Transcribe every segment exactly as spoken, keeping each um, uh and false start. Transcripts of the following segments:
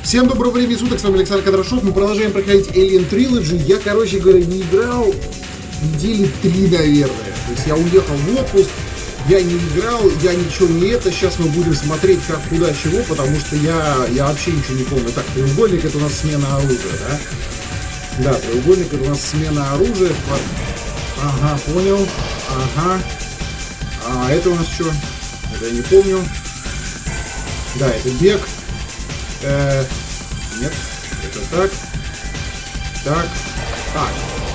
Всем доброго времени суток, с вами Александр Кондрашов. Мы продолжаем проходить Alien Trilogy. Я, короче говоря, не играл недели три, наверное. То есть я уехал в отпуск, я не играл, я ничего не это. Сейчас мы будем смотреть как, куда, чего, потому что я, я вообще ничего не помню. Так, треугольник — это у нас смена оружия, да? Да, треугольник — это у нас смена оружия. Ага, понял. Ага. А это у нас что? Это я не помню. Да, это бег. Э, нет, это так. Так. Так.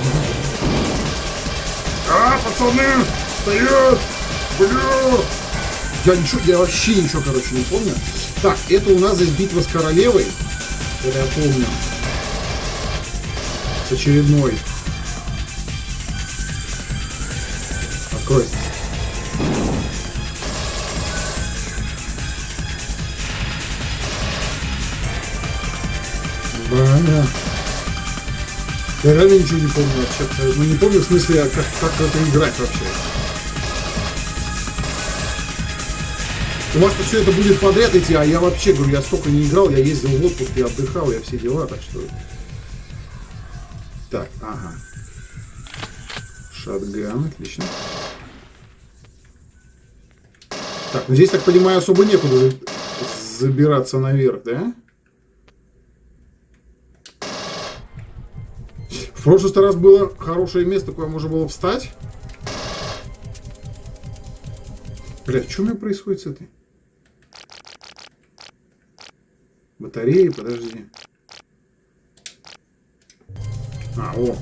А, пацаны! Встает! Бля! Я ничего, я вообще ничего, короче, не помню. Так, это у нас здесь битва с королевой. Это я помню. С очередной. Открой. Да. Я реально ничего не помню вообще. Ну не помню в смысле, как, как это играть вообще. У вас-то все это будет подряд идти, а я вообще, говорю, я столько не играл, я ездил в отпуск, я отдыхал, я все дела, так что... Так, ага. Шотган, отлично. Так, ну здесь, так понимаю, особо некуда забираться наверх, да? В прошлый раз было хорошее место, куда можно было встать. Блядь, что у меня происходит с этой? Батареи, подожди. А, о.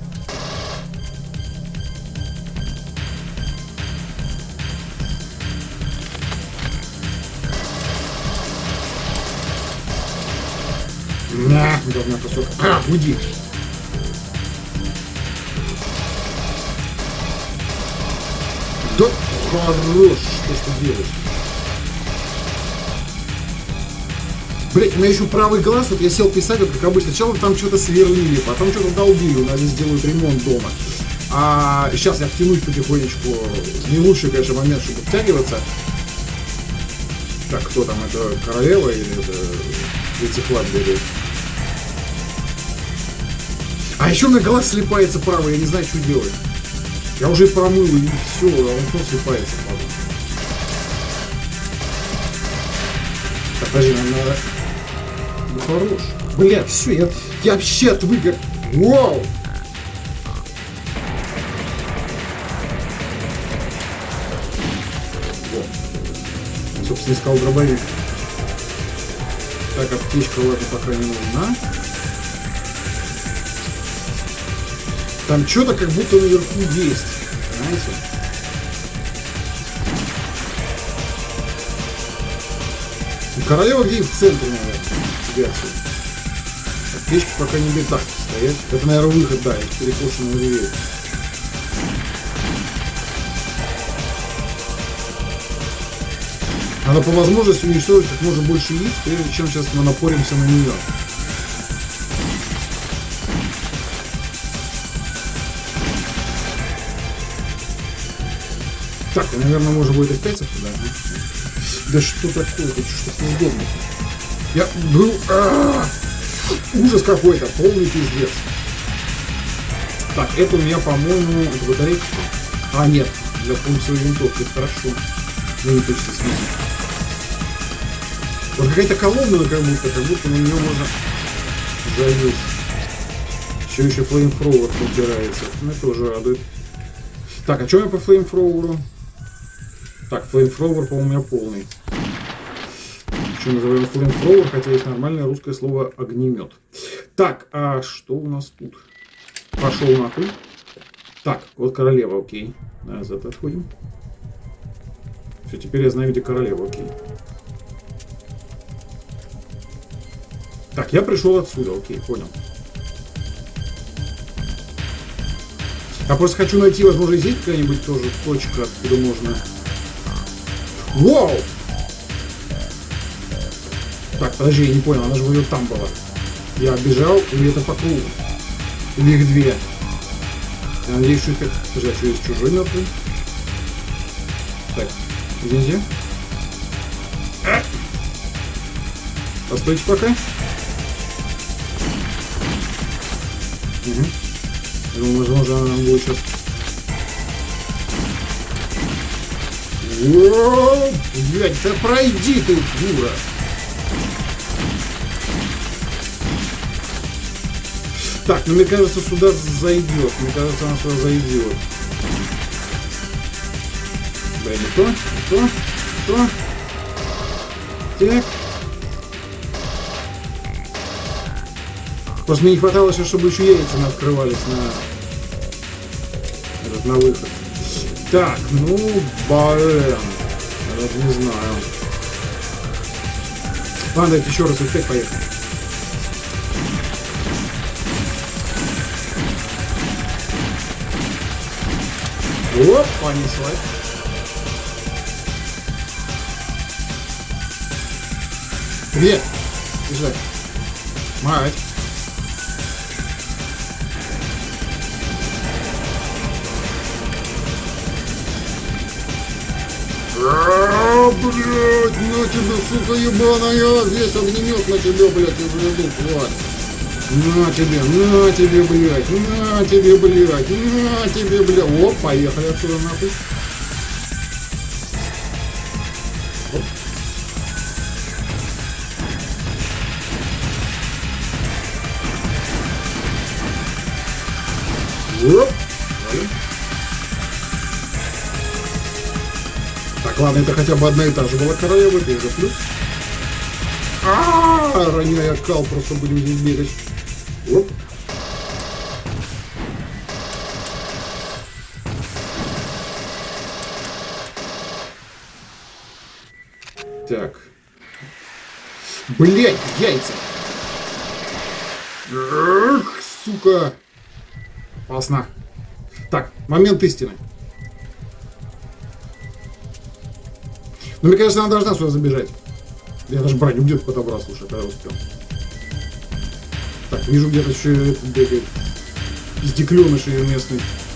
На, говна кусок. А, уйди. Да хорош, что ты делаешь. Блять, у меня еще правый глаз, вот я сел писать, вот как обычно. Сначала там что-то сверлили, потом что-то долбили, у нас здесь делают ремонт дома. А сейчас я втянусь потихонечку. Не лучший, конечно, момент, чтобы втягиваться. Так, кто там, это королева или это яйцеклад берет? А еще у меня глаз слипается правый, я не знаю, что делать. Я уже промыл, и все, а он просто слипается. Так, подожди, нам надо... Ну, хорош. Бля, все, я, я вообще отвык. Вау! Вот. Собственно, искал дробовик. Так, аптечка, ладно, пока не нужна. Там что-то как будто наверху есть. Понимаете? Королева где-то в центре, наверное. Аптечки пока не беда. Стоять. Это, наверное, выход, да, из перекошенного дверь. Надо по возможности уничтожить как можно больше лиц, прежде чем сейчас мы напоримся на нее. Так, и, наверное, можно будет опять туда. Да что такое? Это что-то неудобно. Я был... А-а-а! Ужас какой-то, полный пиздец. Так, это у меня, по-моему, это батарейка. А, нет, для функции винтовки, хорошо. Ну, не точно смысл. Вот какая-то колонна, как будто, как будто на нее можно залезть. Все еще флеймфроуэр подбирается. Ну, это уже радует. Так, а что я по флеймфроуэру? Так, флеймфроуэр, по-моему, у меня полный. Еще называем флеймфроуэр, хотя есть нормальное русское слово огнемет. Так, а что у нас тут? Пошел нахуй. Так, вот королева, окей. Назад отходим. Все, теперь я знаю, где королева, окей. Так, я пришел отсюда, окей, понял. Я просто хочу найти, возможно, здесь какая-нибудь тоже точка, откуда можно... Вау! Так, подожди, я не понял, она же вроде там была. Я бежал, или это по кругу? Или их две? Я надеюсь, что их... Подожди, а что есть чужой мертвый? Так, извините. А! Постойте пока. Угу. Ну, возможно, она будет сейчас... Воу! Блядь, да пройди ты, дура! Так, ну мне кажется, сюда зайдет. Мне кажется, она сюда зайдет. Да, не то, не то, не то. Так. Просто мне не хватало еще, чтобы еще яйца не открывались на, на выход. Так, ну, блин. Я даже не знаю. Ладно, давайте еще раз эффект, поехали. Оп, понеслась. Привет. Бежать. Мать. Ааа, блядь, на тебя, сука, ебаная, весь огнемет на тебя, блядь, я заведу, тварь. На тебе, на тебе, блядь, на тебе, блядь, на тебе, блядь. Оп, поехали отсюда, нахуй. Оп. Оп. Так, ладно, это хотя бы одна и та же была королева, это уже плюс. А-а-а, роняя кал, просто будем здесь бегать. Оп. Так. Блять, яйца. Эх, сука. Опасно. Так, момент истины. Ну, мне кажется, она должна сюда забежать. Я даже броню где-то подобрал, слушай, когда успел. Так, вижу, где-то еще этот бегает. Пиздекленыш ее местный.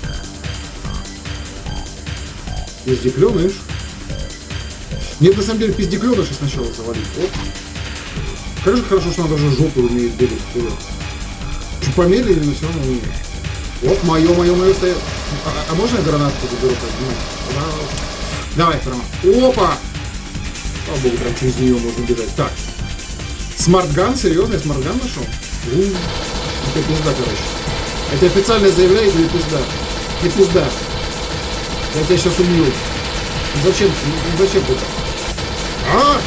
Пиздекленыш? Нет, на самом деле, пиздекленыша сначала завалить. Оп. Как же хорошо, что она даже жопу умеет бегать вперед. Чуть помедлили, но все равно умеет. Оп, мое, мое, мое стоит. А, а можно я гранатку заберу? Ну, давай, прямо. Опа! Слава богу, прям через нее можно бежать. Так. Смартган? Серьезно, я смартган нашел? У, это пизда, короче. Это официально заявляет или пизда? Не пизда. Я тебя сейчас убью. Зачем? Зачем ты так? А!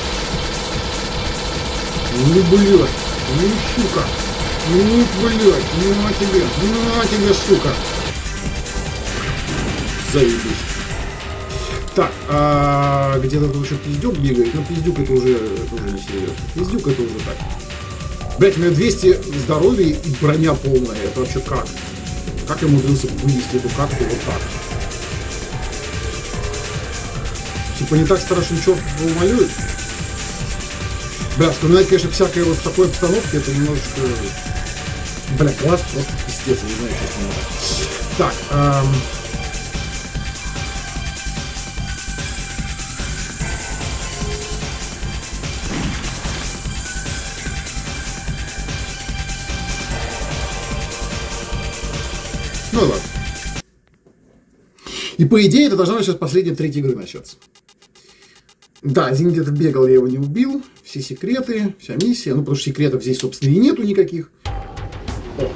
Ну, блядь. Ну, сука. Ну, блядь. Ну, на тебе. Ну, на тебе, сука. Заебись. Так, а где-то тут еще пиздюк бегает, но пиздюк это уже, это уже не серьезно. Пиздюк это уже так. Блять, у меня двести здоровья и броня полная. Это вообще как? Как я умудрился вывести эту карту вот так? Типа не так страшно, черт его малюет? Бля, вспоминать, конечно, всякое вот в такой обстановке, это немножечко... Бля, класс просто пиздец, не знаю, что с ним. Так, эм... ну ладно. И по идее это должна сейчас последняя третья игры начаться. Да, один где-то бегал, я его не убил. Все секреты, вся миссия. Ну, потому что секретов здесь, собственно, и нету никаких. О.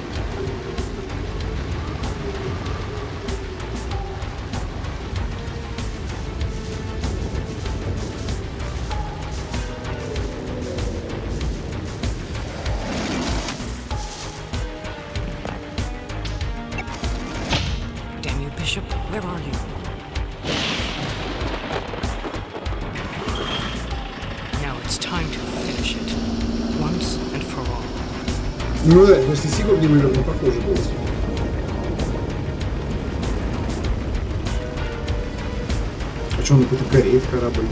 Ну да, если Сигур неимоверно похоже было. А что, он какой-то гореет корабль?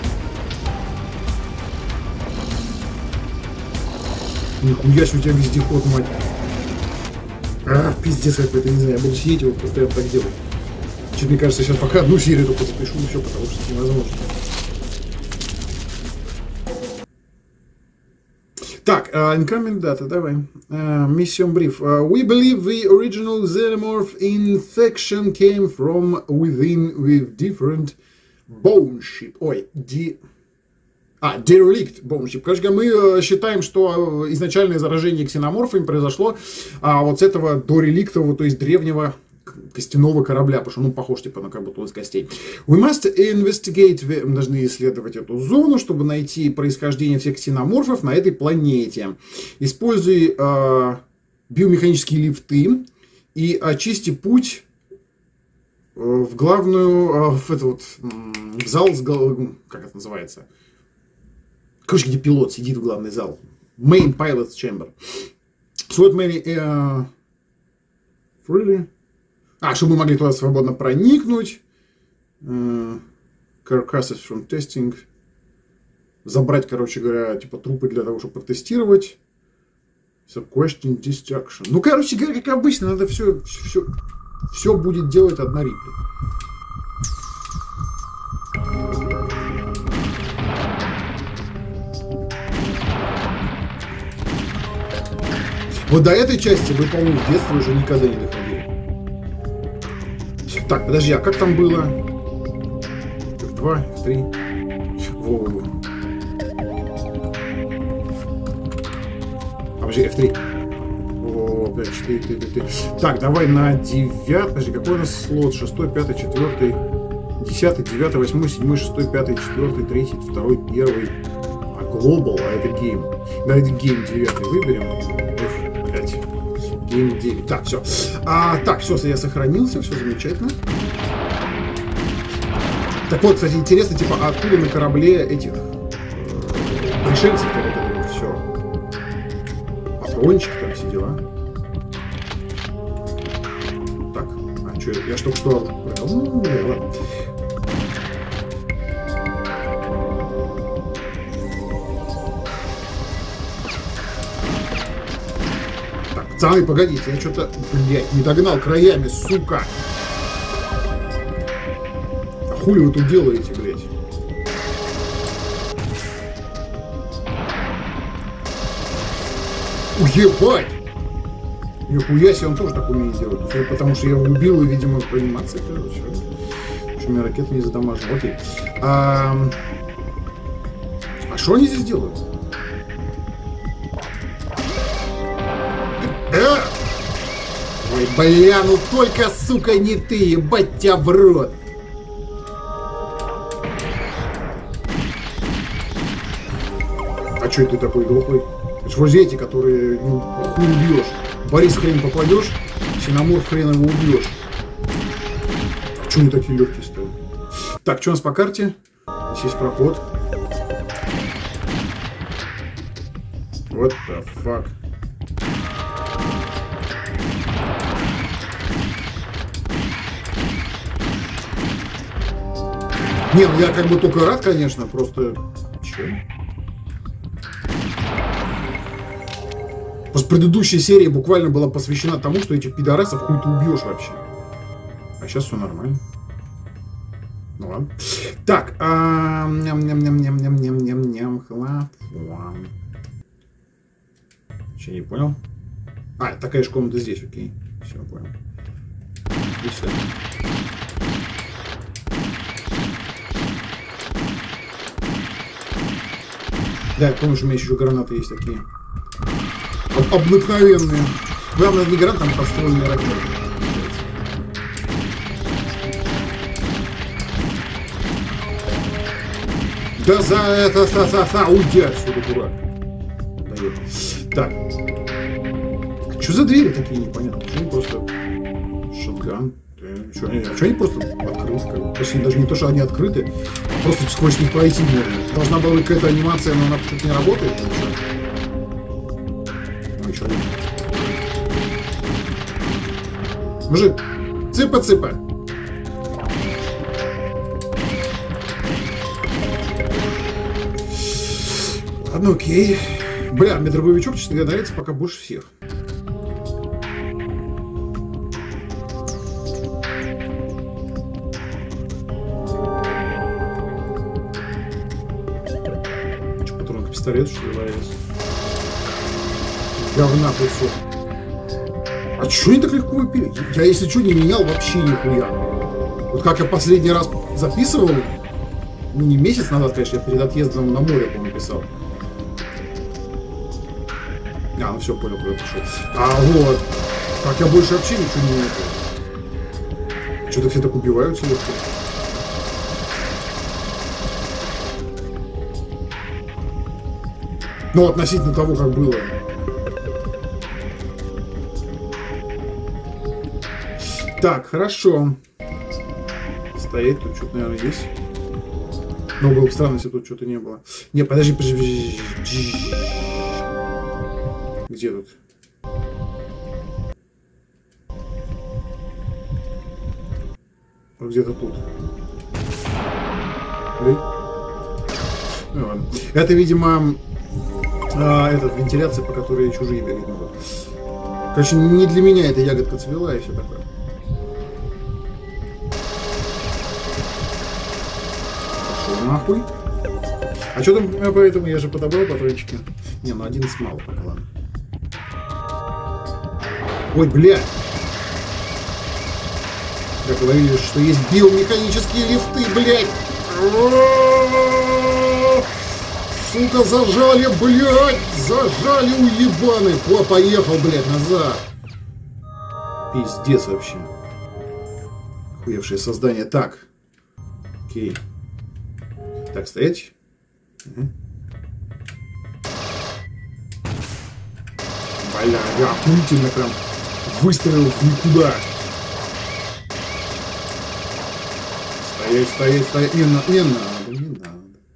Нихуя себе у тебя вездеход, мать. А, пиздец какой-то, не знаю, я буду сидеть его постоянно так делать. Чуть мне кажется, сейчас пока одну серию только запишу, и все, потому что это невозможно. Так, uh, incoming data, давай. Uh, mission brief. Uh, we believe the original xenomorph infection came from within with different bone ship. Ой, ди... А, derelict bone ship. Короче, мы считаем, что изначальное заражение ксеноморфами произошло а, вот с этого дореликтового, то есть древнего костяного корабля, потому что он ну, похож типа на как будто из костей. We must investigate, мы должны исследовать эту зону, чтобы найти происхождение всех ксеноморфов на этой планете. Используй э, биомеханические лифты и очисти путь э, в главную, э, в это вот, в зал, с, как это называется? Короче, где пилот сидит в главный зал. Main Pilot's Chamber. So what many... Uh, really? А, чтобы мы могли туда свободно проникнуть. Uh, carcasses from testing. Забрать, короче говоря, типа трупы для того, чтобы протестировать. So question destruction. Ну, короче говоря, как обычно, надо все, все, все будет делать одна Рипли. Вот до этой части вы, по-моему, в детстве уже никогда не доходили. Так, подожди, а как там было? эф два, эф три. Во-во-во. А, подожди, эф три. О, пять, четыре, три, три, три. Так, давай на девятый. Подожди, какой у нас слот? шестой, пятый, четвёртый, десятый, девятый, восьмой, седьмой, шестой, пятый, четвёртый, третий, второй, первый. А глобал, а это гейм. Давайте гейм девятый выберем. эф пять. Гейм девять. Так, все. А, так, все, я сохранился, все замечательно. Так вот, кстати, интересно, типа, а откуда на корабле этих пришельцев-то вот это вот все? Патрончик, там все дела. Так, а что, я ж только что... Ну, бля, ладно. Так, пацаны, погодите, я что-то, блядь, не догнал краями, сука. Хули вы тут делаете, блядь? Уебать! Нихуя себе, он тоже так умеет делать. Все потому что я его убил и, видимо, по анимации, короче. Что меня ракета не задамажила. Окей. А что они здесь делают? А! Ой, бля, ну только, сука, не ты, ебать тебя в рот. А что ты такой глухой? Это же вроде эти, которые, ну, хуй убьешь. Борис хрен попадешь, Синамур хрен его убьешь. А что они такие легкие стали? Так, что у нас по карте? Здесь есть проход. What the fuck? Не, ну я как бы только рад, конечно, просто... Чё? Просто предыдущая серия буквально была посвящена тому, что этих пидорасов хуй ты убьешь вообще. А сейчас все нормально. Ну ладно. Так, а... ням-ням-ням-ням-ням-ням-ням. Хлопуам. Че, не понял? А, такая же комната здесь, окей. Все, понял. И все. Да, я помню, что у меня еще гранаты есть такие. Об обыкновенные. Главное, не гранаты, там подствольные ракеты. Да за это, за, за, за, уйди отсюда, дурак. Дает. Так. Что за двери такие непонятные? Что они просто... Шотган? Что они, что они просто открыты? Как бы? Точнее, даже не то, что они открыты, а просто сквозь них пройти можно. Должна была быть какая-то анимация, но она почему-то не работает. Ну и что? Мужик, цыпа-цыпа. Ладно, окей. Бля, мне дробовичок, честно говоря, нравится пока больше всех. Что, патронка пистолет, что ли, валяется? Говна кусок. А чё они так легко выпили? Я, если что, не менял вообще нихуя. Вот как я последний раз записывал, ну не месяц назад, конечно, я перед отъездом на море, по-моему, писал. А, ну все, понял, куда пошел. А вот, как я больше вообще ничего не меняю. Что-то все так убиваются легко. Ну, относительно того, как было. Так, хорошо. Стоять тут что-то, наверное, есть. Но было бы странно, если тут что-то не было. Не, подожди, подожди. Где тут? Вот где-то тут. Блин. Ну ладно. Это, видимо, а, этот, вентиляция, по которой чужие бегать могут. Короче, не для меня эта ягодка цвела и все такое. Пошел нахуй. А что там, поэтому я же подобрал патрончики. Не, ну один мало, пока ладно. Ой, бля! Как говорили, что есть биомеханические лифты, блядь! Сука, зажали, блядь! Зажали, уебаны! О, поехал, блядь, назад! Пиздец вообще. Хуевшее создание. Так. Окей. Так, стоять. Угу. Бля, я охуительно прям выстрелил в никуда. Стоять, стоять, стоять. Не, на, не надо, не надо.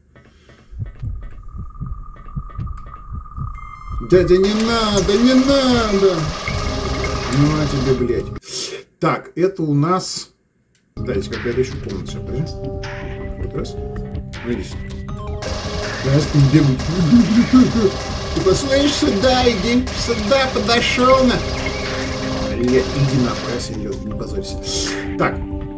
Дядя, не надо, не надо. Ну, а тебе, блядь. Так, это у нас... Дайте, какая-то еще комната. Сейчас, подожди. Вот раз. Ну, иди сюда. Раз, не бегут. Типа, слышь, сюда, иди. Сюда, подошел на... Блядь, иди нахуй, раз идет, не позорься. Так.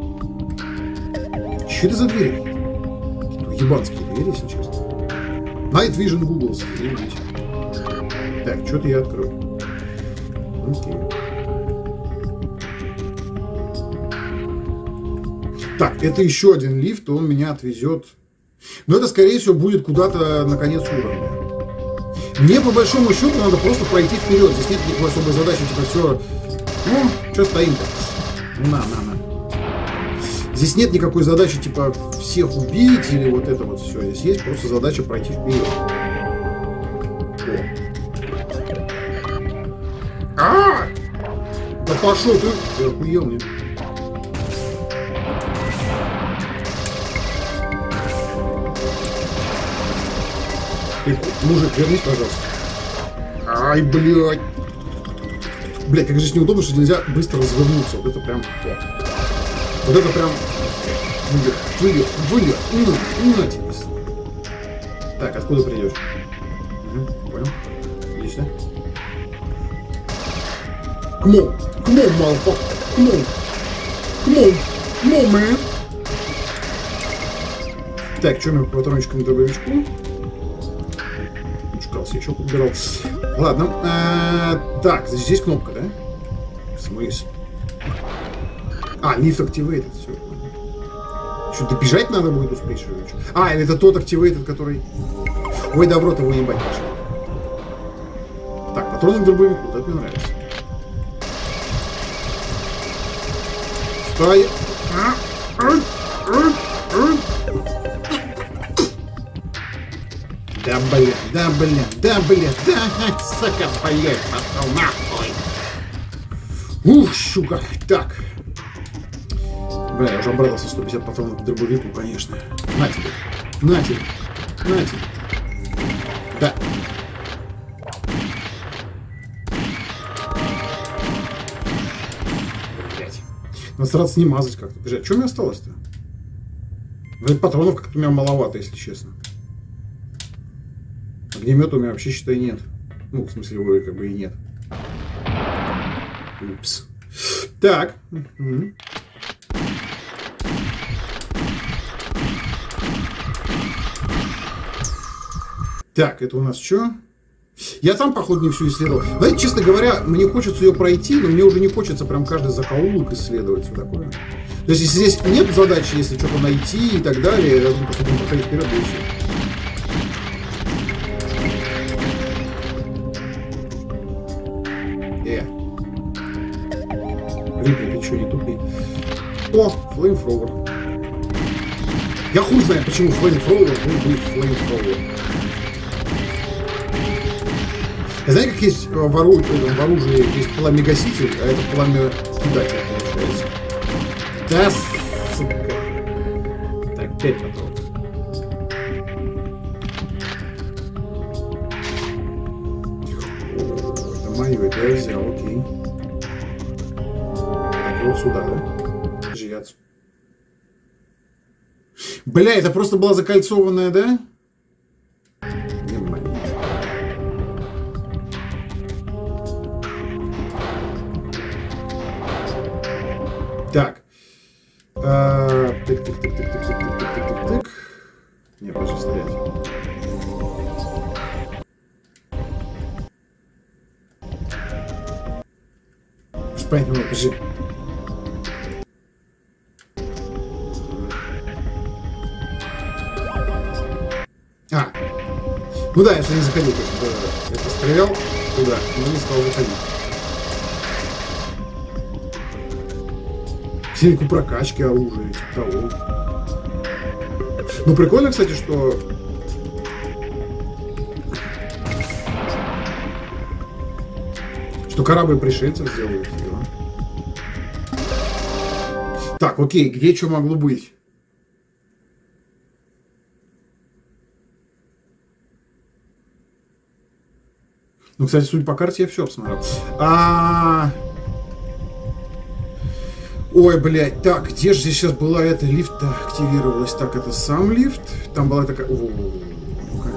Что это за двери? Какие-то ебанские двери, если честно. Night Vision Google. Так, что-то я открою. Окей. Так, это еще один лифт, он меня отвезет. Но это, скорее всего, будет куда-то на конец уровня. Мне, по большому счету, надо просто пройти вперед. Здесь нет никакой особой задачи, типа, все... Ну, что стоим-то? На, на, на. Здесь нет никакой задачи, типа, всех убить или вот это вот все. Здесь есть просто задача пройти вперед. О. А! Да пошел ты! Ты охуел мне. Ты, мужик, вернись, пожалуйста. Ай, блядь. Блядь, как же неудобно, что нельзя быстро развернуться. Вот это прям... Вот это прям... Вылет, вылет, вылет. На, на тебе. Так, откуда придешь? Угу, понял. Иди сюда. Come on, come on, motherfucker, come on, come on, come on, man. Так, что у меня по патрончикам дробовичку? Чукался, еще подбирал. Ладно, а, так, здесь кнопка, да? В смысле? А, лифт activated, все. Что, добежать надо будет успеть, что ли? А, или это тот activated, который... Ой, да в рот его ебать пошел. Так, патроны к дробовику, вот это мне нравится. Стой! Да блин, да блин, да блин, да, сука, блядь, пошел нахуй. Ух, сука, так. Бля, я уже обрадовался сто пятьдесят патронов к дробовику, конечно. На тебе, на тебе, на тебе. Да. Блять. Надо стараться не мазать как-то. Бежать. Что у меня осталось-то? Патронов как-то у меня маловато, если честно. Огнемета у меня вообще, считай, нет. Ну, в смысле, его как бы и нет. Упс. Так. Угу. Так, это у нас что? Я там, походу, не всю исследовал. Знаете, честно говоря, мне хочется ее пройти, но мне уже не хочется прям каждый закоулок исследовать, все такое. То есть, если здесь нет задачи, если что-то найти и так далее, я думаю, просто будем проходить вперед, и все. Э. Рипли, ты что, не тупи? О, флеймфроуэр. Я хуй знаю, почему флеймфроуэр будет флеймфроуэр. Знаете, как есть в оружии, в оружии есть пламя-гаситель, а это пламя-кидатель получается. Да, сука. Так, пять патронов. О, это мое, это я взял, окей. Так, вот сюда, да? Подожди, я... Бля, это просто была закольцованная, да? Так. Тык, тык, тык, тык, тык, тык, тык, тык, тык, тык. Не, подожди, стоять. Понятно, ну, подожди. А. Ну да, я же не заходил. Я пострелял туда, но не стал заходить. Технику прокачки оружия, типа того. Ну, прикольно, кстати, что... Что корабль пришельцев сделают. Да? Так, окей, где что могло быть? Ну, кстати, судя по карте, я все обсмотрел. А... Ой, блядь, так, где же здесь сейчас была эта лифта активировалась? Так, это сам лифт. Там была такая... О, ну-ка.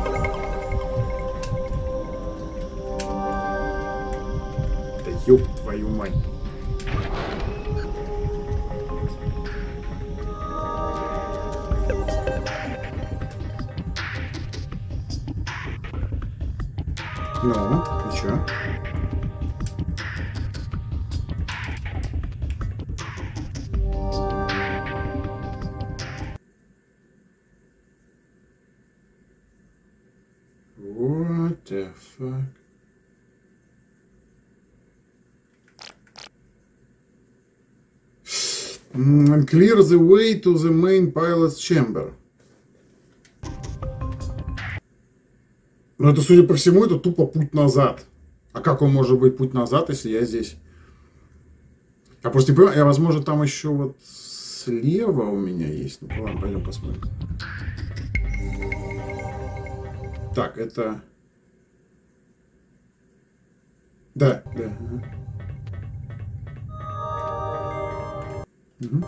Да ёб твою мать. Ну, и чё? What the fuck? And clear the way to the main pilot's chamber. Но это, судя по всему, это тупо путь назад. А как он может быть путь назад, если я здесь? Я просто не понимаю, я, возможно, там еще вот слева у меня есть. Ну ладно, пойдем посмотрим. Так, это... Да, да. Угу.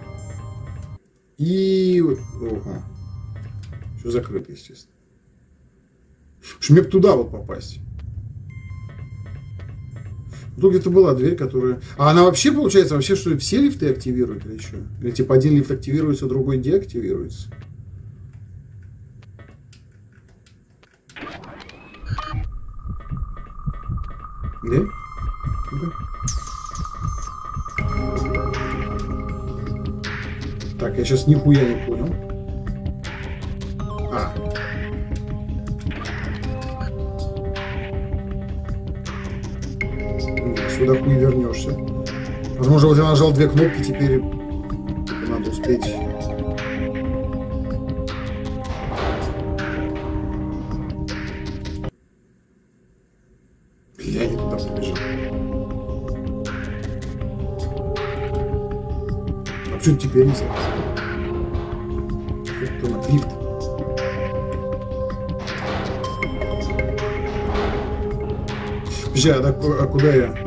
И... Ого. Все закрыто, естественно. Что мне бы туда вот попасть. Тут где-то была дверь, которая... А она вообще, получается, вообще, что все лифты активируют или что? Или типа один лифт активируется, другой деактивируется? Да? Ну-ка. Так, я сейчас нихуя не понял. А. Сюда хуй вернешься. Возможно, вот я нажал две кнопки, теперь надо успеть. Я не туда побежал. А почему теперь не знаю? Это на лифт. Подожди, а, а куда я?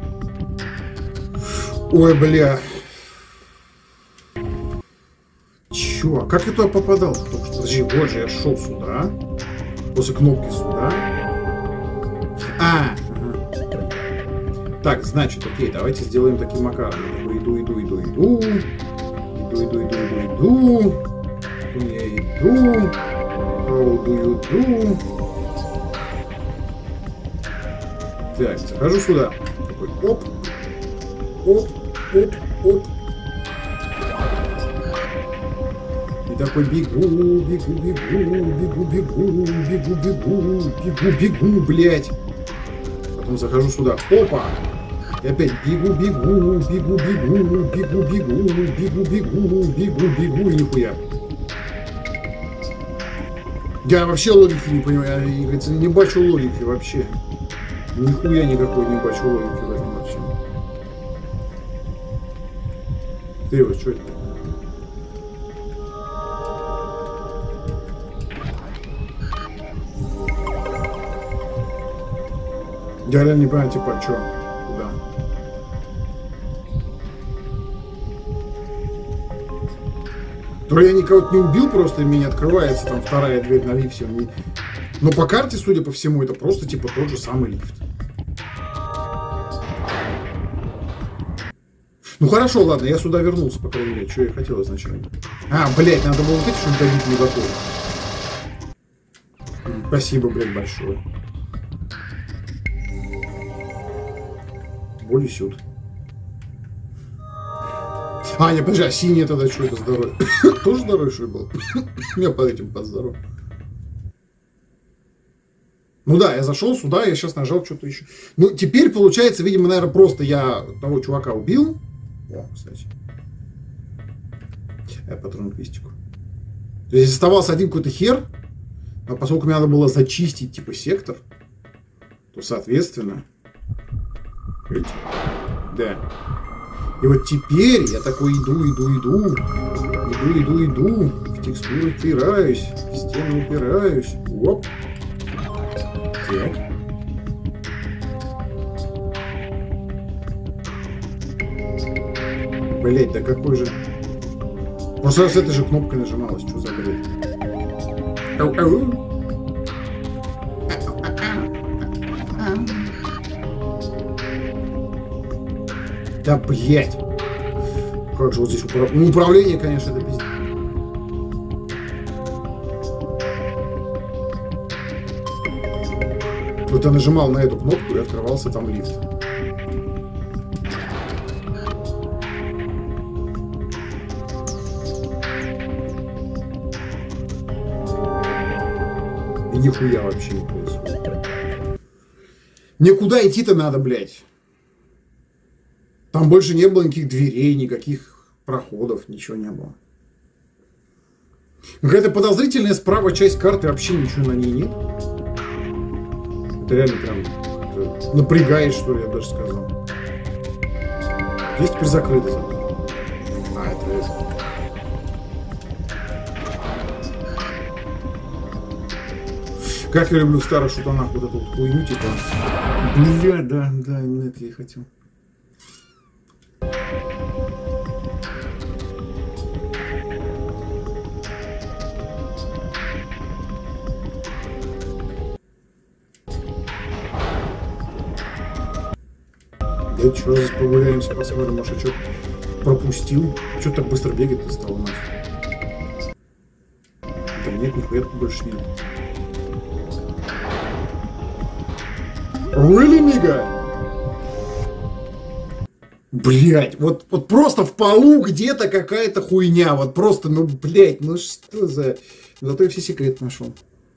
Ой, бля. Чё? А как я туда попадал? Подожди, вот же я шел сюда. После кнопки сюда. А! Ага. Так, значит, окей, давайте сделаем таким макаром. Иду, иду, иду, иду. Иду, иду, иду, иду, иду. Иду, я иду. How do you do? Так, захожу сюда. Такой, оп, оп, оп, оп. И такой бегу, бегу, бегу, бегу, бегу, бегу, бегу, бегу, бегу, блядь. Потом захожу сюда. Опа! И опять бегу, бегу, бегу, бегу, бегу, бегу, бегу, бегу, бегу, бегу, и нихуя. Я вообще логики не понимаю, я не бачу логики вообще. Нихуя никакой не бачу логики в этом вообще. Ты вот, что это? Я реально не понимаю, типа, что? Куда? То я никого не убил, просто мне не открывается там вторая дверь на лифте. Но по карте, судя по всему, это просто типа тот же самый лифт. Ну хорошо, ладно, я сюда вернулся попроверять, что я хотел изначально. А, блядь, надо было вот эти, чтобы добить не готово. Спасибо, блядь, большое. Боли сюда. А, не, подожди, а синий тогда что это здоровье? Тоже здоровье, что ли, был? Я под этим под здоровье. Ну да, я зашел сюда, я сейчас нажал что-то еще. Ну, теперь получается, видимо, наверное, просто я того чувака убил. О, кстати. Я патрон к листику. То есть оставался один какой-то хер, а поскольку мне надо было зачистить, типа, сектор, то, соответственно... Видите? Да. И вот теперь я такой иду, иду, иду, иду, иду, иду, в текстуру упираюсь, в стену упираюсь. Оп. Так. Блять, да какой же... Просто с этой же кнопкой нажималась, что за бред? Ау, ау. Да, блять. Как же вот здесь управление? Ну, управление, конечно, это пиздец. Вот я нажимал на эту кнопку и открывался там лифт. И нихуя вообще не происходит. Мне куда идти-то надо, блядь? Там больше не было никаких дверей, никаких проходов, ничего не было. Какая-то подозрительная справа часть карты, вообще ничего на ней нет. Это реально прям это напрягает, что ли, я даже сказал. Здесь теперь закрыто. А, это это. Как я люблю в старых шутанах вот эту вот хуйню, типа. Бля, да, да, именно это я и хотел. Да что, здесь прогуляемся, посмотрим, может, я что-то пропустил. Что так быстро бегать-то стало, мать? Да нет, нихуя тут больше нет. Really, nigga? Блять, вот, вот просто в полу где-то какая-то хуйня. Вот просто, ну, блять, ну что за... Зато я все секреты нашел.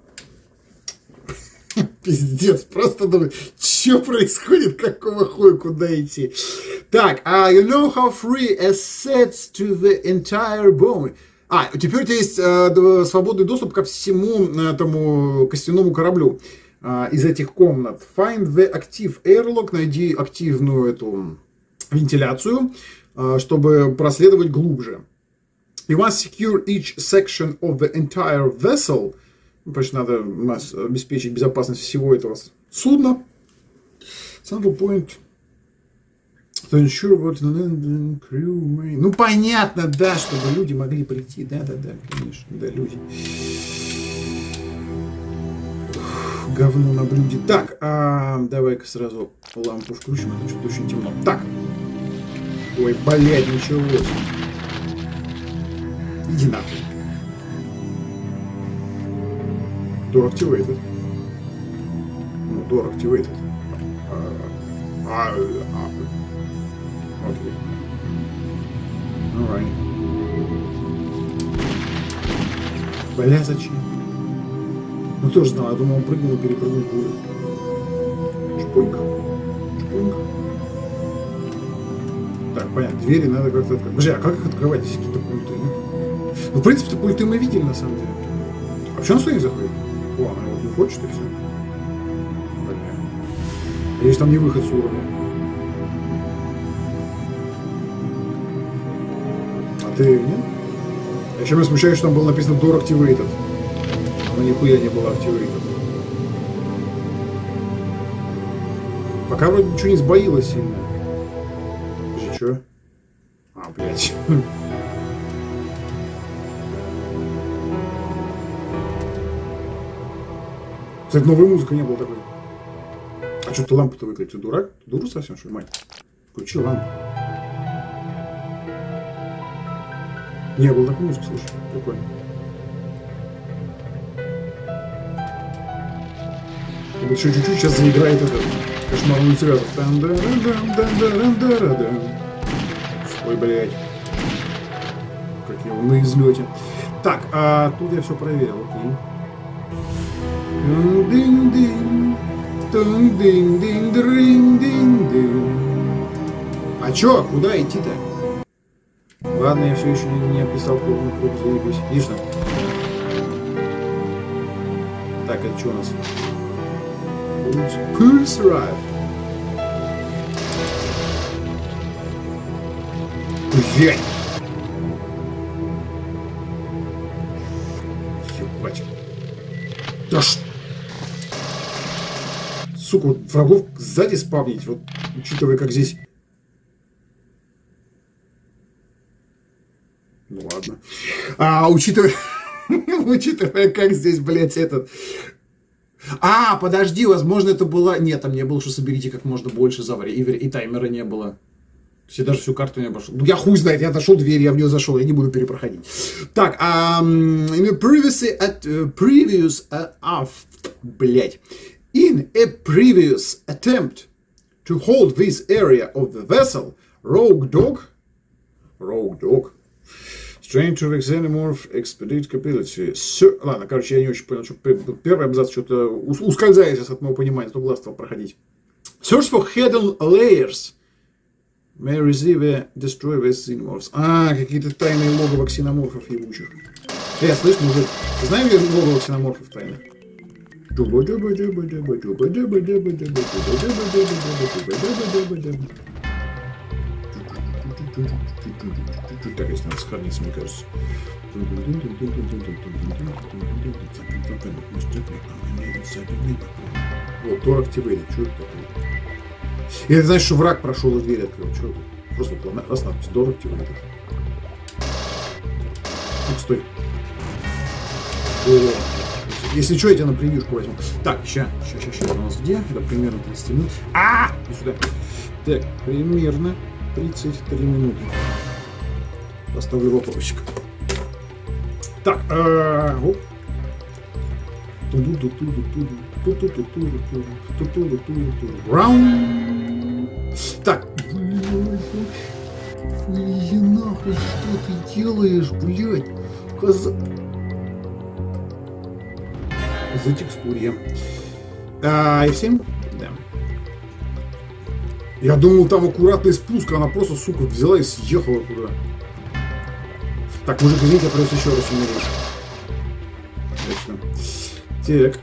Пиздец, просто думаю, что происходит, какого хуя, куда идти. Так, uh, you know how free access to the entire bone. А, теперь у тебя есть uh, свободный доступ ко всему этому костяному кораблю uh, из этих комнат. Find the active airlock, найди активную эту вентиляцию, uh, чтобы проследовать глубже. You must secure each section of the entire vessel. Потому что надо нас обеспечить безопасность всего этого судна. Central point to ensure what the crew may... Ну, понятно, да, чтобы люди могли прийти. Да-да-да, конечно, да, люди. Ух, говно на блюде. Так, а, давай-ка сразу лампу включим, а то что-то очень темно. Так. Ой, блядь, ничего. Иди нахуй. Door activated. Ну, door activated. А, а. Окей. Alright. Бля, зачем? Ну тоже знал, я думал, он прыгнул и перепрыгнул пулю. Шпунька. Шпунька. Так, понятно, двери надо как-то открыть. Подожди, а как их открывать, если какие-то пульты? Ну, ну в принципе, пульты мы видели, на самом деле. А почему он сюда не заходит? О, она вот не хочет, и все. Бля. А если там не выход с уровня? А ты, нет? Еще меня смущает, что там было написано Door Activated. Но нихуя не было Activated. Пока вроде ничего не сбоило сильно. Подожди, что? А, блядь. Кстати, новой музыки не было такой. А что ты лампу-то выключил? Ты дурак? Ты дура совсем, что ли, мать? Включи лампу. Не было такой музыки, слушай. Прикольно. Вот еще чуть-чуть сейчас заиграет этот кошмар улицы Вязов. Ой, блядь. Как я на излете. Так, а тут я все проверил, окей. А чё? Куда идти-то? Ладно, я все еще не, не описал клубный круг, заебись. Видишь там? Так, это что у нас? Pulse Ride. Блядь! Ебать. Да ш... Сука, вот врагов сзади спавнить, вот учитывая, как здесь... Ну ладно. А, учитывая... учитывая, как здесь, блядь, этот... А, подожди, возможно, это было... Нет, там не было, что соберите как можно больше завари. И, и таймера не было. То есть я даже всю карту не обошел. Я хуй знает, я нашел дверь, я в нее зашел, я не буду перепроходить. Так, um, in a previously at uh, previous... Uh, uh, блять. In a previous attempt to hold this area of the vessel, Rogue Dog... Rogue Dog... Strange to Xenomorph Expedite Capability. Сё... Ладно, короче, я не очень понял, что первый абзац что-то ускользает сейчас от моего понимания, то глаз стал проходить. Search for hidden layers. May receive a destroy the xenomorphs. А, какие-то тайные логово ксеноморфов ебучих. Э, слышь, мужик, ты знаешь, где логово ксеноморфов тайны? Так, если надо сохраниться, мне кажется. Вот, Door Activated, что это такое? И ты знаешь, что враг прошел и дверь открыл. Что это? Просто раз надпись Door Activated. Ну, стой. О, если что, я тебя на превьюшку возьму. Так, сейчас, сейчас, сейчас, у нас где? Это примерно тридцать минут. А! И сюда. Так, примерно тридцать три минуты. Поставлю вопросик. Так, оп. Раунд. Так. Иди нахуй, что ты делаешь, блядь? Коза... За текстурье. А, эф семь? Да. Я думал, там аккуратный спуск, она просто, сука, взяла и съехала туда. Так, мужик, извините, я придется еще раз умереть. Точно. Так.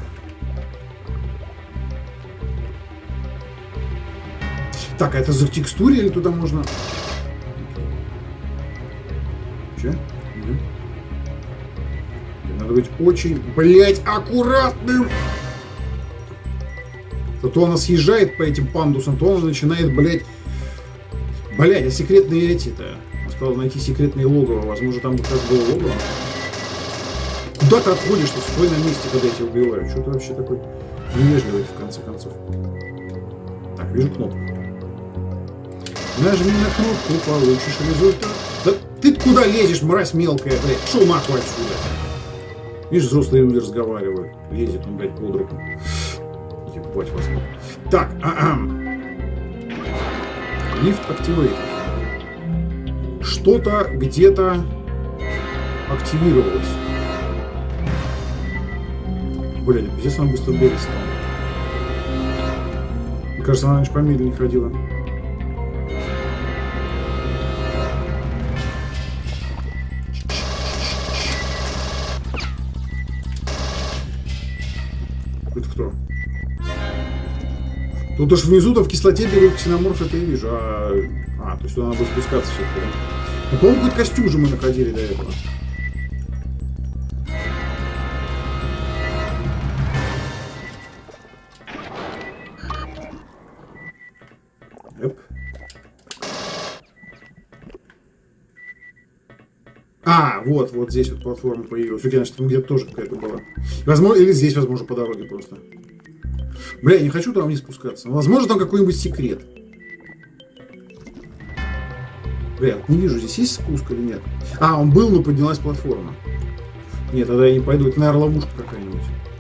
Так, а это за текстуре или туда можно... Че? Угу. Надо быть очень, блядь, аккуратным. То она съезжает по этим пандусам, то она начинает, блядь... Блядь, а секретные эти-то... Сказал найти секретные логово. Возможно, там как раз было логово. Куда ты отходишь-то? Стой на месте, когда я тебя убиваю. Что ты вообще такой невежливый, в конце концов? Так, вижу кнопку. Нажми на кнопку, получишь результат. Да ты куда лезешь, мразь мелкая, блядь? Шел нахуй отсюда. Видишь, взрослые люди разговаривают. Лезет он, блядь, под руку. Ебать возьму. Так, а-ам. Лифт активирует. Что-то где-то активировалось. Блин, пиздец, она быстро бегать стала. Мне кажется, она раньше помедленнее ходила. Это кто? Тут уж внизу-то в кислоте бегают ксеноморфы, это я вижу. А, а то есть туда надо будет спускаться все-таки. Ну, по-моему, какой-то костюм же мы находили до этого. Эп. А, вот, вот здесь вот платформа появилась. Окей, значит, там где-то тоже какая-то была. Возможно, или здесь, возможно, по дороге просто. Бля, я не хочу туда вниз спускаться. Возможно, там какой-нибудь секрет. Бля, не вижу, здесь есть спуск или нет. А, он был, но поднялась платформа. Нет, тогда я не пойду. Это, наверное, ловушка какая-нибудь.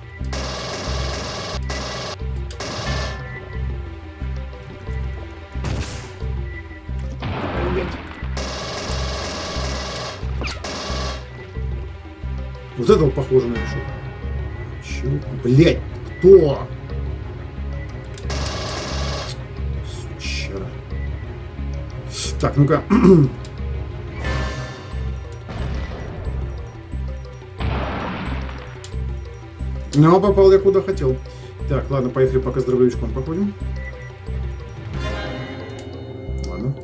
Вот это вот похоже на решетку. Чё? Блять, кто? Сучара. Так, ну-ка. Ну, попал я куда хотел. Так, ладно, поехали пока с дробовичком походим. Ладно.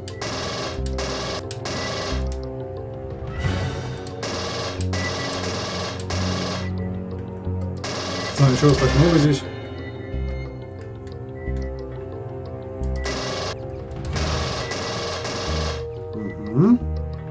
Смотри, еще раз так много здесь. Угу.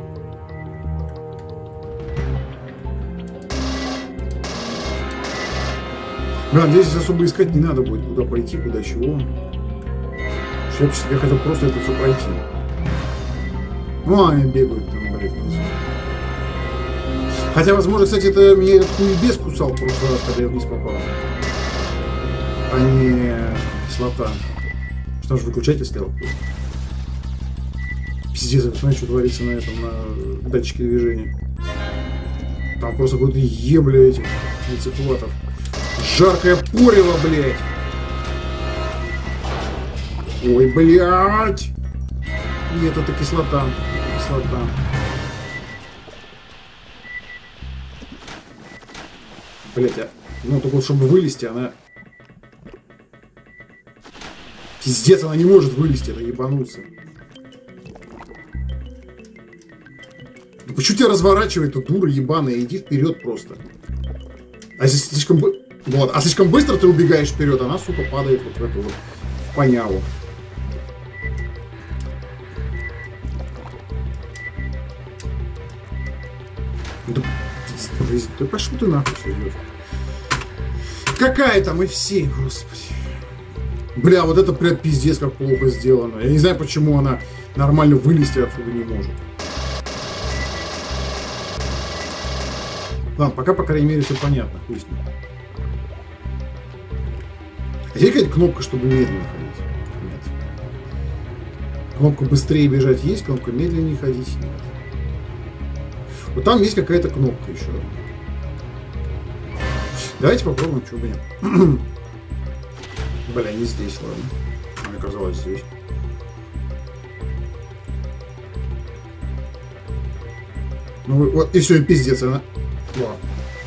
Да, здесь особо искать не надо будет, куда пойти, куда чего. Я, честно, я хотел просто это все пройти. Ну, они бегают там, блядь, вниз. Хотя, возможно, кстати, это меня этот хуебес кусал в прошлый раз, когда я вниз попал. А не кислота. Что там же выключатель стоял? Пиздец, я посмотрю, что творится на этом, на датчике движения. Там просто какой-то ебля этих рецикулатов. Жаркое порево, блядь! Ой, блядь! Нет, это кислота. Это кислота. Блядь, а... ну только вот чтобы вылезти, она... Пиздец, она не может вылезти, это ебануться. Ну почему тебя разворачивает, эта дура ебаная? Иди вперед просто. А если слишком... Вот. А слишком быстро ты убегаешь вперед, она, сука, падает вот в эту вот поняву. Да, да пошел ты нахуй, серьезно. Какая там и все, господи. Бля, вот это прям пиздец как плохо сделано. Я не знаю, почему она нормально вылезти отсюда не может. Ладно, пока, по крайней мере, все понятно. Хуй с ним. А есть какая-то кнопка, чтобы медленно ходить? Нет. Кнопка быстрее бежать есть, кнопка медленнее ходить нет. Вот там есть какая-то кнопка еще. Давайте попробуем, что бы нет. Бля, не здесь, ладно. Она оказалась здесь. Ну вот, и все, и пиздец, она... Ладно.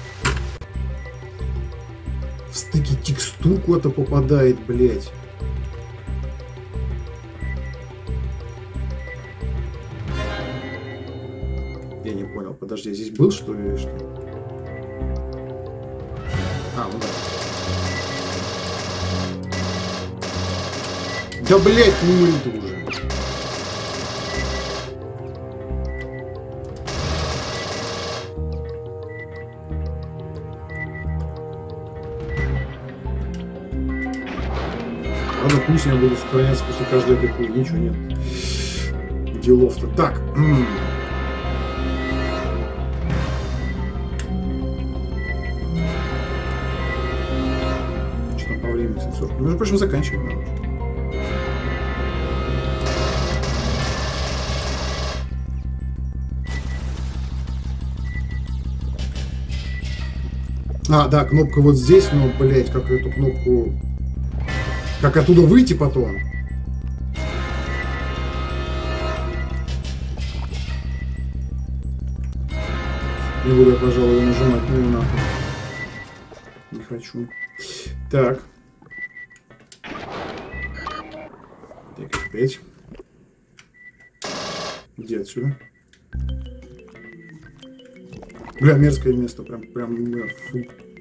В стыке текстур куда-то попадает, блядь. Я не понял, подожди, здесь был что ли или что? А, ну да. Да, блядь, ну это уже. Ладно, пусть я буду сохраняться после каждой этой хуйни, ничего нет. Делов-то. Так. Что там по времени сенсорка? Между прочим, заканчиваем. А, да, кнопка вот здесь, но, блять, как эту кнопку... Как оттуда выйти потом? Не буду я, пожалуй, нажимать, ну и нахуй. Не хочу. Так. Так, опять. Где отсюда? Бля, мерзкое место, прям, прям, фу.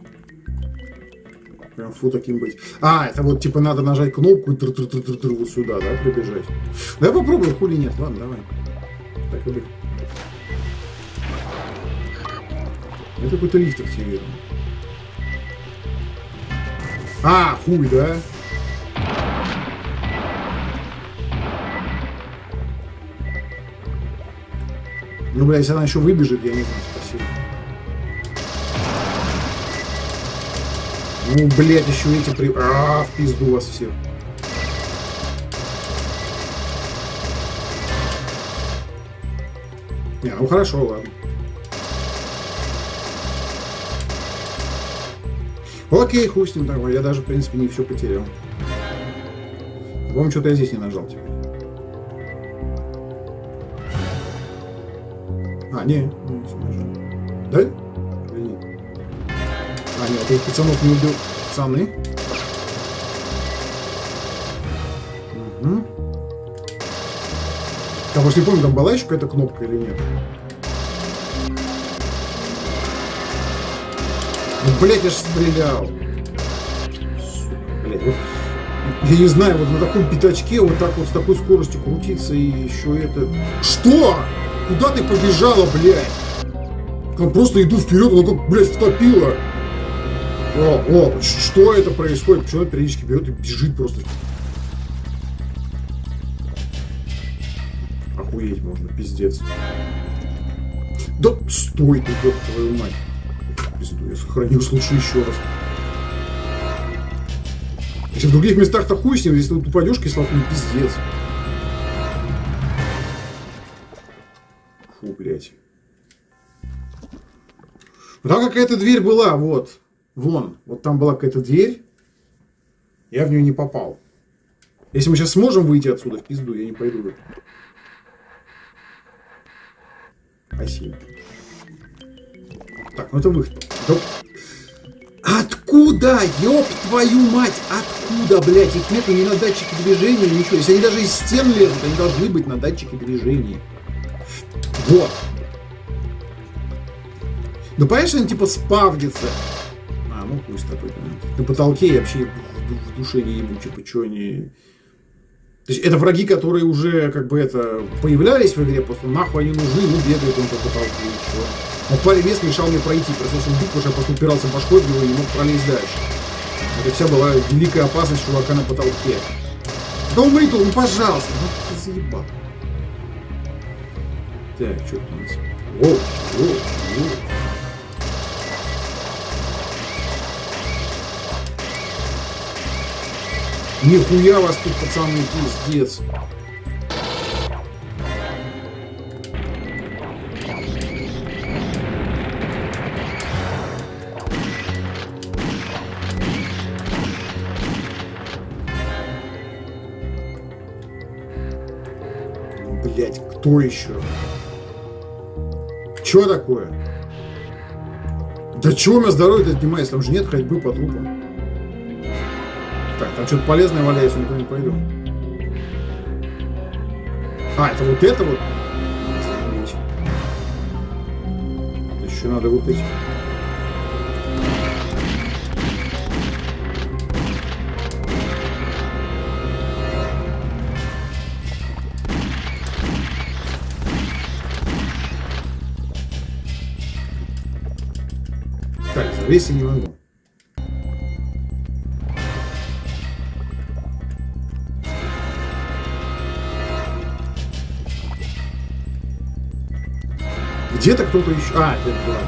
Прям фу таким быть. А, это вот типа надо нажать кнопку и тр-тр-тр-тр вот сюда, да, прибежать. Давай попробуем, хули нет, ладно, давай. Так и быть. Это какой-то лифт активирован. А, хуй, да? Ну, бля, если она еще выбежит, я не знаю, спасибо. Ну, блядь, еще эти при... А, в пизду вас всех. Не, ну хорошо, ладно. Окей, хуй с ним такой. Я даже, в принципе, не все потерял. По-моему, что-то я здесь не нажал теперь. А, не, не все нажал. Да? Или нет? А, нет, этих пацанов не убил. Пацаны. Угу. Я просто не помню, там была еще какая-то кнопка или нет. Ну, блядь, я же стрелял. Сука, блядь. Вот, я не знаю, вот на таком пятачке вот так вот с такой скоростью крутиться и еще это... Что? Куда ты побежала, блядь? Там просто иду вперед, она как, блядь, втопила. О, о, что это происходит? Почему она периодически берет и бежит просто? Охуеть можно, пиздец. Да стой ты, ёб твою мать. Я сохранюсь лучше еще раз. Если в других местах-то хуй с ним, если ты упадешь, кислотный, пиздец. Фу, блядь. Ну, там какая-то дверь была, вот. Вон. Вот там была какая-то дверь. Я в нее не попал. Если мы сейчас сможем выйти отсюда в пизду, я не пойду. Спасибо. Так, ну это выход. Да... Откуда, ёб твою мать, откуда, блядь, их нету ни на датчике движения, ничего. Если они даже из стен лезут, они должны быть на датчике движения. Вот. Ну, понимаешь, они типа спавнится. А, ну пусть такой. На потолке я вообще в душе не ебу, типа, что они... То есть это враги, которые уже как бы это появлялись в игре, просто нахуй они нужны, ну бегают он по потолку и чё. Но парень вес мешал мне пройти, просто он бит, потому что я просто упирался башкой в него и не мог пролезть дальше. Это вся была великая опасность чувака на потолке. Да умри ты, ну пожалуйста, ну ты заебал. Так, что тут у нас? Воу, воу, воу. Нихуя вас тут, пацаны, пиздец. Блять, кто еще? Че такое? Да чего у меня здоровье-то отнимается? Там же нет ходьбы по трупам. Так, там что-то полезное валяется, никуда не пойду. А, это вот это вот? Еще надо вот эти. Так, залезть я не могу. Где-то кто-то еще... А, это дурак.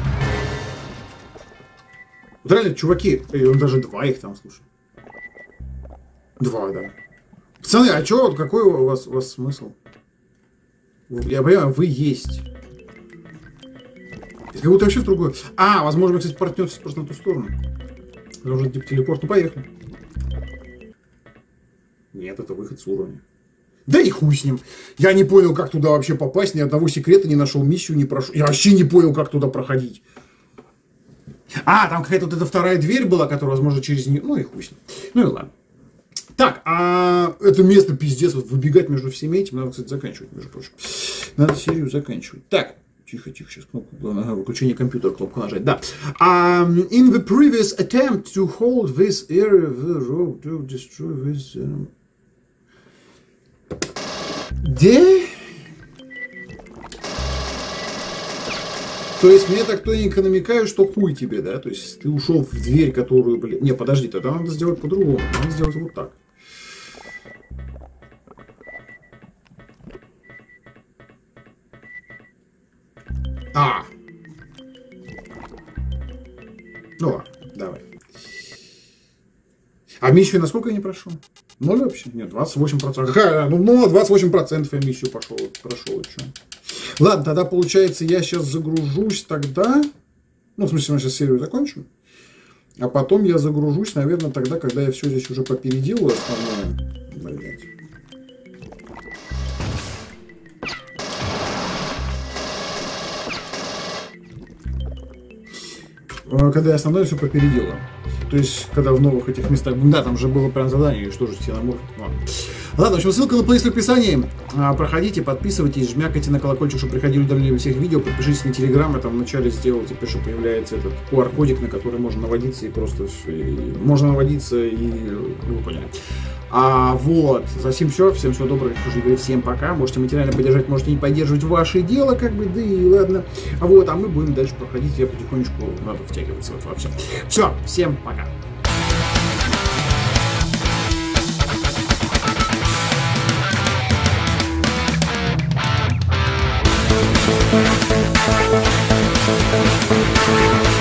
Вот реально, чуваки, он даже два их там, слушай. Два, да. Пацаны, а чё, вот какой у вас, у вас смысл? Я понимаю, вы есть. Как будто вообще в другое. А, возможно, кстати, портнется просто на ту сторону. Это уже типа телепорт. Ну, поехали. Нет, это выход с уровня. Да и хуй с ним. Я не понял, как туда вообще попасть. Ни одного секрета не нашел, миссию не прошел. Я вообще не понял, как туда проходить. А, там какая-то вот эта вторая дверь была, которая, возможно, через нее... Ну и хуй с ним. Ну и ладно. Так, а это место пиздец. Вот выбегать между всеми этим. Надо, кстати, заканчивать, между прочим. Надо серию заканчивать. Так. Тихо, тихо, сейчас кнопку, ага, выключение компьютера, кнопку нажать, да. Um, in the previous attempt to hold this area, the road to destroy this... Um... Где? То есть мне так тоненько намекают, что хуй тебе, да? То есть ты ушел в дверь, которую, блин... Не, подожди, тогда надо сделать по-другому. Надо сделать вот так. А. Ну ладно, давай. А миссию насколько я не прошел? Ноль вообще? Нет, двадцать восемь процентов. Какая? Ну, ну, двадцать восемь процентов я миссию пошел, прошел. И что? Ладно, тогда получается, я сейчас загружусь тогда. Ну, в смысле, мы сейчас серию закончим. А потом я загружусь, наверное, тогда, когда я все здесь уже попеределаю основное. Блять. Когда я основное все попеределаю. То есть, когда в новых этих местах... Да, там же было прям задание, что же ксеноморф. Ладно. Ладно, в общем, ссылка на плейлист в описании. Проходите, подписывайтесь, жмякайте на колокольчик, чтобы приходили уведомления всех видео. Подпишитесь на Телеграм, я там вначале сделал, теперь, что появляется этот ку ар-кодик, на который можно наводиться и просто... И можно наводиться и... Вы поняли. А вот, за всем все, всем всего доброго, как уже говорю, всем пока. Можете материально поддержать, можете не поддерживать ваше дело, как бы, да и ладно. А вот, а мы будем дальше проходить, я потихонечку надо втягиваться вот во все. Все, всем пока. We'll be right back.